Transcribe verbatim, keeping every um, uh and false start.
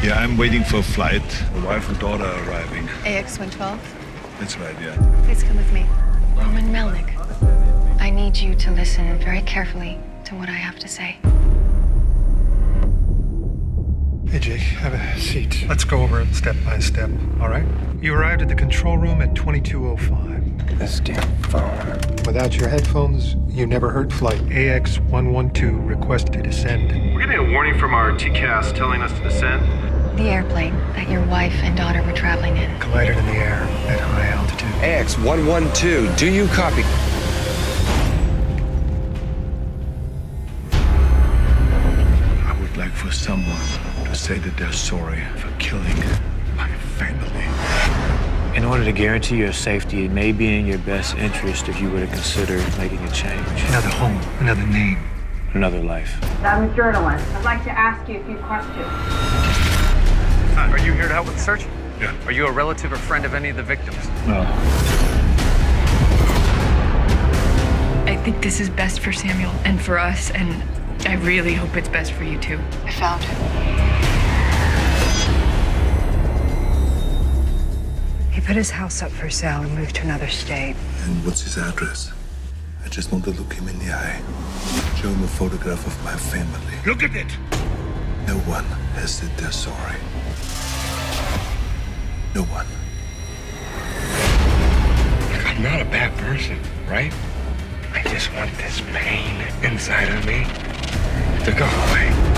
Yeah, I'm waiting for a flight. My wife and daughter are arriving. A X one twelve? That's right, yeah. Please come with me. Foreman Melnyk, I need you to listen very carefully to what I have to say. Hey, Jake, have a seat. Let's go over it step by step, all right? You arrived at the control room at twenty-two oh five. This damn phone. Without your headphones, you never heard flight. A X one twelve request to descend. We're getting a warning from our T C A S telling us to descend. The airplane that your wife and daughter were traveling in. Collided in the air at high altitude. A X one twelve, do you copy? I would like for someone to say that they're sorry for killing my family. In order to guarantee your safety, it may be in your best interest if you were to consider making a change. Another home, another name. Another life. I'm a journalist. I'd like to ask you a few questions. Hi, are you here to help with the search? Yeah. Are you a relative or friend of any of the victims? No. I think this is best for Samuel and for us, and I really hope it's best for you too. I found him. He put his house up for sale and moved to another state. And what's his address? I just want to look him in the eye. Show him a photograph of my family. Look at it! No one has said they're sorry. No one. I'm not a bad person, right? I just want this pain inside of me to go away.